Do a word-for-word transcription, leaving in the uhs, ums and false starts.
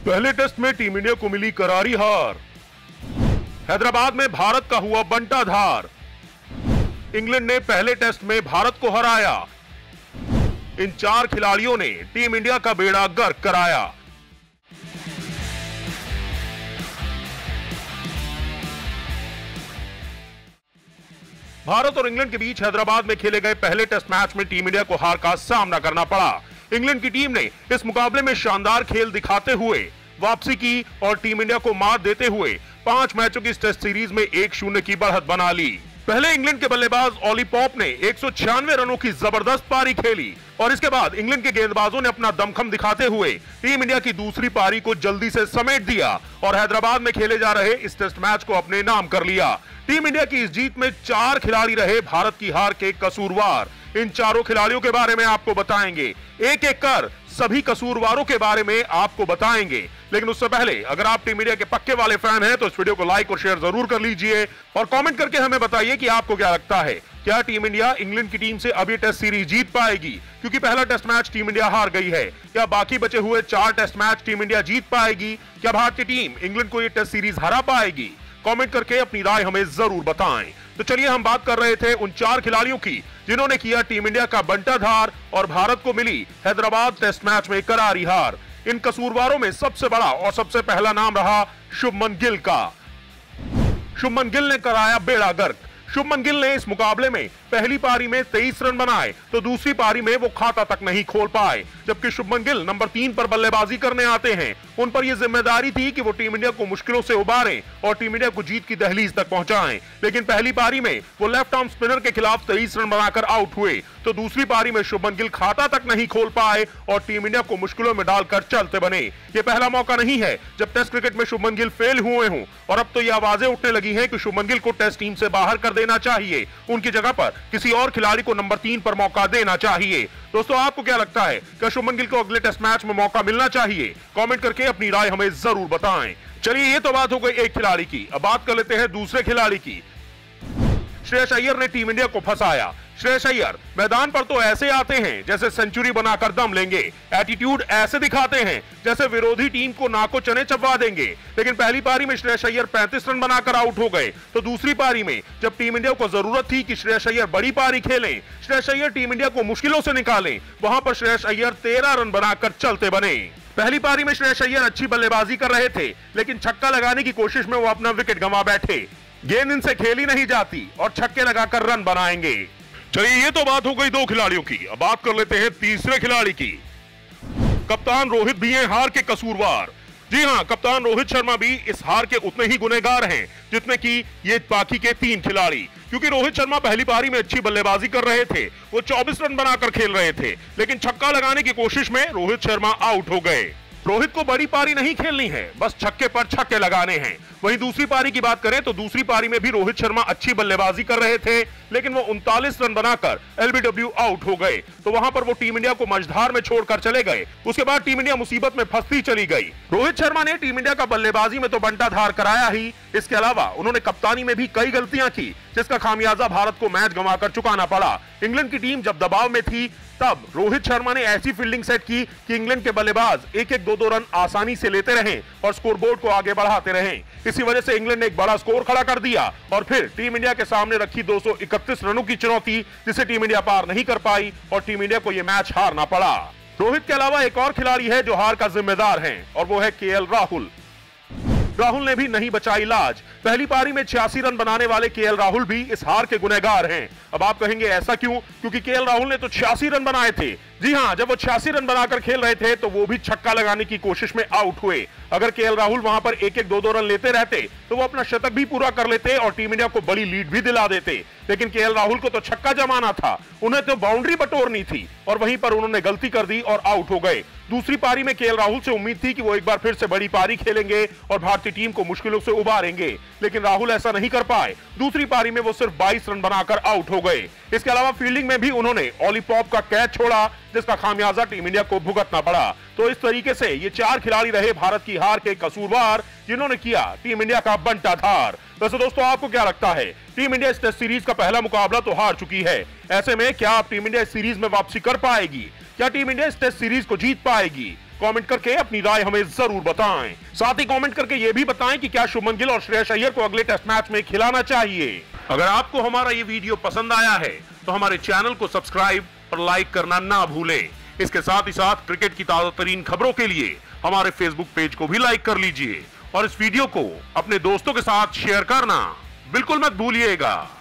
पहले टेस्ट में team India को मिली करारी हार। हैदराबाद में भारत का हुआ बंटाधार। इंग्लैंड ने पहले टेस्ट में भारत को हराया। इन चार खिलाड़ियों ने टीम इंडिया का बेड़ा गर्क कराया। भारत और इंग्लैंड के बीच हैदराबाद में खेले गए पहले टेस्ट मैच में टीम इंडिया को हार का सामना करना पड़ा। इंग्लैंड की टीम ने इस मुकाबले में शानदार खेल दिखाते हुए वापसी की और टीम इंडिया को मात देते हुए पांच मैचों की टेस्ट सीरीज में एक शून्य की बढ़त बना ली। पहले इंग्लैंड के बल्लेबाज ऑली पॉप ने एक सौ छियानवे रनों की जबरदस्त पारी खेली और इसके बाद इंग्लैंड के गेंदबाजों ने अपना दमखम दिखाते हुए टीम इंडिया की दूसरी पारी को जल्दी से समेट दिया और हैदराबाद में खेले जा रहे इस टेस्ट मैच को अपने नाम कर लिया। टीम इंडिया की इस जीत में चार खिलाड़ी रहे भारत की हार के कसूरवार। इन चारों खिलाड़ियों के बारे में आपको बताएंगे, एक एक कर सभी कसूरवारों के बारे में आपको बताएंगे। लेकिन उससे पहले अगर आप टीम इंडिया के पक्के वाले फैन हैं तो इस वीडियो को लाइक और शेयर जरूर कर लीजिए और कमेंट करके हमें बताइए कि आपको क्या लगता है, क्या टीम इंडिया इंग्लैंड की टीम से अभी टेस्ट सीरीज जीत पाएगी? क्योंकि पहला टेस्ट मैच टीम इंडिया हार गई है। क्या बाकी बचे हुए चार टेस्ट मैच टीम इंडिया जीत पाएगी? क्या भारतीय टीम इंग्लैंड को ये टेस्ट सीरीज हरा पाएगी? कमेंट करके अपनी राय हमें जरूर बताएं। तो चलिए हम बात कर रहे थे उन चार खिलाड़ियों की जिन्होंने किया टीम इंडिया का बंटाधार और भारत को मिली हैदराबाद टेस्ट मैच में करारी हार। इन कसूरवारों में सबसे बड़ा और सबसे पहला नाम रहा शुभमन गिल का। शुभमन गिल ने कराया बेड़ा गर्क। शुभमन गिल ने इस मुकाबले में पहली पारी में तेईस रन बनाए तो दूसरी पारी में वो खाता तक नहीं खोल पाए। जबकि शुभमन गिल नंबर तीन पर बल्लेबाजी करने आते हैं, उन पर यह जिम्मेदारी थी कि वो टीम इंडिया को मुश्किलों से उबारें और टीम इंडिया को जीत की दहलीज तक पहुंचाएं। लेकिन पहली पारी में वो लेफ्ट आर्म स्पिनर के खिलाफ तेईस रन बनाकर आउट हुए तो दूसरी पारी में शुभमन गिल खाता तक नहीं खोल पाए और टीम इंडिया को मुश्किलों में डालकर चलते बने। ये पहला मौका नहीं है जब टेस्ट क्रिकेट में शुभमन गिल फेल हुए हों और अब तो ये आवाजें उठने लगी हैं कि शुभमन गिल को टेस्ट टीम से बाहर कर देना चाहिए, उनकी जगह पर किसी और खिलाड़ी को नंबर तीन पर मौका देना चाहिए। दोस्तों आपको क्या लगता है, क्या शुभमन गिल को अगले टेस्ट मैच में मौका मिलना चाहिए? कमेंट करके अपनी राय हमें जरूर बताएं। चलिए ये तो बात हो गई एक खिलाड़ी की, अब बात कर लेते हैं दूसरे खिलाड़ी की। श्रेयस अय्यर ने टीम इंडिया को फंसाया। श्रेयस अय्यर मैदान पर तो ऐसे आते हैं जैसे सेंचुरी बनाकर दम लेंगे, एटीट्यूड ऐसे दिखाते हैं जैसे विरोधी टीम को नाको चने चबवा देंगे। लेकिन पहली पारी में श्रेयस अय्यर पैंतीस रन बनाकर आउट हो गए तो दूसरी पारी में जब टीम इंडिया को जरूरत थी कि श्रेयस अय्यर बड़ी पारी खेलें, श्रेयस अय्यर टीम इंडिया को मुश्किलों से निकालें, वहां पर श्रेयस अय्यर तेरह रन बनाकर चलते बने। पहली पारी में श्रेयस अय्यर अच्छी बल्लेबाजी कर रहे थे लेकिन छक्का लगाने की कोशिश में वो अपना विकेट गंवा बैठे। गेंद इनसे खेली नहीं जाती और छक्के लगाकर रन बनाएंगे। चलिए ये तो बात हो गई दो खिलाड़ियों की, अब बात कर लेते हैं तीसरे खिलाड़ी की। कप्तान रोहित भी हैं हार के कसूरवार। जी हां, कप्तान रोहित शर्मा भी इस हार के उतने ही गुनहगार हैं जितने कि ये बाकी के तीन खिलाड़ी। क्योंकि रोहित शर्मा पहली पारी में अच्छी बल्लेबाजी कर रहे थे, वो चौबीस रन बनाकर खेल रहे थे, लेकिन छक्का लगाने की कोशिश में रोहित शर्मा आउट हो गए। रोहित को बड़ी पारी नहीं खेलनी है, बस छक्के पर छक्के लगाने हैं। वहीं दूसरी पारी की बात करें तो दूसरी पारी में भी रोहित शर्मा अच्छी बल्लेबाजी कर रहे थे लेकिन वो उनतालीस रन बनाकर एलबीडब्ल्यू आउट हो गए तो वहां पर वो टीम इंडिया को मझधार में छोड़कर चले गए। उसके बाद टीम इंडिया मुसीबत में फंसती चली गई। रोहित शर्मा ने टीम इंडिया का बल्लेबाजी में तो बंटाधार कराया ही, इसके अलावा उन्होंने कप्तानी में भी कई गलतियां की जिसका खामियाजा भारत को मैच गंवाकर चुकाना पड़ा। इंग्लैंड की टीम जब दबाव में थी तब रोहित शर्मा ने ऐसी फील्डिंग सेट की कि इंग्लैंड के बल्लेबाज एक एक दो दो रन आसानी से लेते रहे और स्कोरबोर्ड को आगे बढ़ाते रहे। इसी वजह से इंग्लैंड ने एक बड़ा स्कोर खड़ा कर दिया और फिर टीम इंडिया के सामने रखी दो सौ इकतीस रनों की चुनौती जिसे टीम इंडिया पार नहीं कर पाई और टीम इंडिया को यह मैच हारना पड़ा। रोहित के अलावा एक और खिलाड़ी है जो हार का जिम्मेदार है और वो है केएल राहुल। राहुल ने भी नहीं बचाई लाज। पहली पारी में छियासी रन बनाने वाले केएल राहुल भी इस हार के गुनहगार हैं। अब आप कहेंगे ऐसा क्यों? क्योंकि केएल राहुल ने तो छियासी रन बनाए थे। जी हां, जब वो छियासी रन बनाकर खेल रहे थे तो वो भी छक्का लगाने की कोशिश में आउट हुए। अगर केएल राहुल वहां पर एक एक दो दो रन लेते रहते तो वो अपना शतक भी पूरा कर लेते और टीम इंडिया को बड़ी लीड भी दिला देते। लेकिन केएल राहुल को तो छक्का जमाना था, उन्हें तो बाउंड्री बटोरनी थी और वहीं पर उन्होंने गलती कर दी और आउट हो गए। दूसरी पारी में केएल राहुल से उम्मीद थी कि वो एक बार फिर से बड़ी पारी खेलेंगे और भारतीय टीम को मुश्किलों से उबारेंगे, लेकिन राहुल ऐसा नहीं कर पाए। दूसरी पारी में वो सिर्फ बाईस रन बनाकर आउट हो गए। इसके अलावा फील्डिंग में भी उन्होंने ऑली पॉप का कैच छोड़ा जिसका खामियाजा टीम इंडिया को भुगतना पड़ा। तो इस तरीके से ये चार खिलाड़ी रहे भारत की हार के कसूरवार जिन्होंने किया टीम इंडिया का बंटाधार। वैसे दोस्तों आपको क्या लगता है, टीम इंडिया इस टेस्ट सीरीज का पहला मुकाबला तो हार चुकी है, ऐसे में क्या टीम इंडिया इस सीरीज में वापसी कर पाएगी? क्या टीम इंडिया इस टेस्ट सीरीज को जीत पाएगी? कमेंट करके अपनी राय हमें जरूर बताएं। साथ ही कमेंट करके यह भी बताएं कि क्या शुभमन गिल और श्रेयस अय्यर को अगले टेस्ट मैच में खिलाना चाहिए। अगर आपको हमारा ये वीडियो पसंद आया है तो हमारे चैनल को सब्सक्राइब और लाइक करना ना भूलें। इसके साथ ही साथ क्रिकेट की ताजा तरीन खबरों के लिए हमारे फेसबुक पेज को भी लाइक कर लीजिए और इस वीडियो को अपने दोस्तों के साथ शेयर करना बिल्कुल मत भूलिएगा।